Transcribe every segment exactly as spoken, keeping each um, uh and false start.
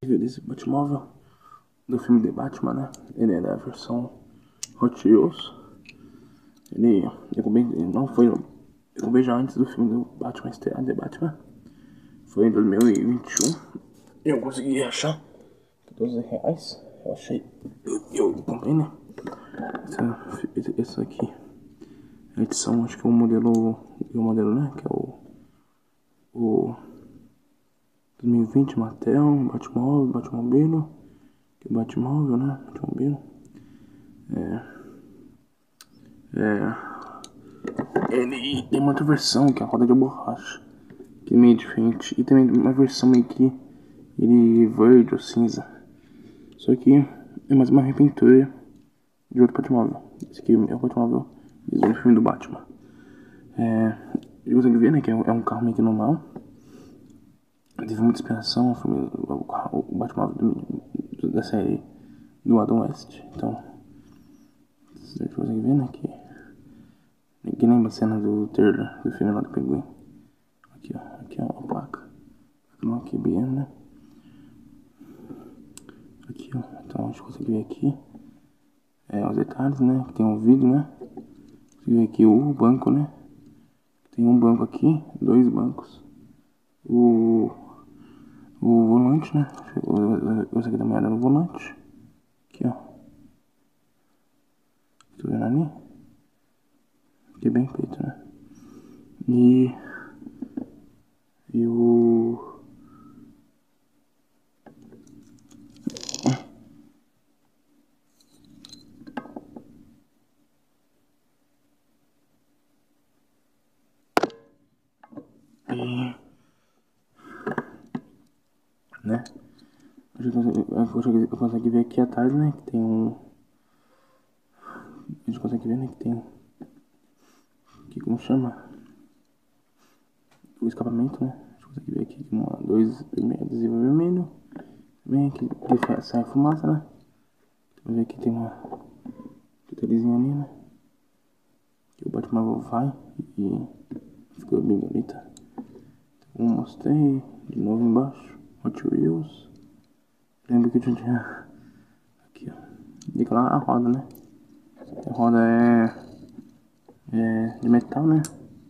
Review desse Batmóvel do filme The Batman, né? Ele é da versão Hot Wheels. Ele, eu comprei, não foi, eu comprei já antes do filme do Batman estrear, The Batman. Foi em dois mil e vinte e um. Eu consegui achar por doze reais. Eu achei, eu, eu comprei, né? Essa, essa aqui, a edição, acho que é o modelo, o modelo, né? Que é o, o dois mil e vinte Mattel, Batmóvel, Batmobile, que é Batmóvel, né? Batmobile. É, é, ele tem uma outra versão que é a roda de borracha, que é meio diferente, e também uma versão meio que ele verde ou cinza. Só que é mais uma repintura de outro Batmóvel. Esse aqui é o Batmóvel mesmo do filme do Batman. É, eu consegui ver, né, que é um carro meio que normal. Teve muita inspiração, o, o, o Batmóvel do, do, da série do Adam West. Então, vocês conseguem ver, né, que ninguém lembra a cena do trailer do filme lá do Pinguim. Aqui, ó, aqui é uma placa. Não, aqui B M, né? Aqui, ó, então a gente consegue ver aqui é, os detalhes, né? Que tem um vidro, né? Consegue ver aqui o banco, né? Tem um banco aqui, dois bancos. O, o volante, né? Você aqui dá uma olhada no volante. Aqui, ó. Tô vendo ali? Aqui bem feito, né? E... E o... E... Né? A gente consegue, eu consegui ver aqui atrás, né? Que tem um... A gente consegue ver, né? Que tem... Aqui, como chama? O escapamento, né? A gente consegue ver aqui uma, dois adesivo vermelho. Também aqui sai fumaça, né? Vamos ver aqui tem uma detalhezinha ali, né? Que o Batmóvel vai e ficou bem bonita. Então, eu mostrei de novo embaixo. Hot Wheels. Lembra que eu tinha aqui, ó. Liga lá a roda, né? A roda é, é de metal, né?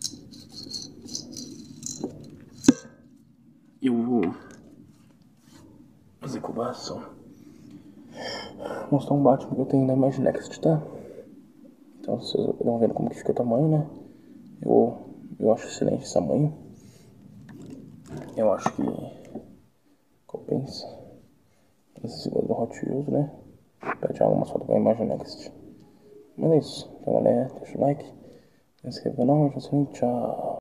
Eu vou fazer cobração. Mostrar um Batman que eu tenho da Imaginext, tá? Então vocês estão vendo como que fica o tamanho, né? Eu, eu acho excelente esse tamanho. Eu acho que compensa esse segundo do Hot Wheels, né? Pra tirar algumas fotos com a Imaginext. Mas é isso. Então galera, deixa o like, se inscreva no canal, tchau.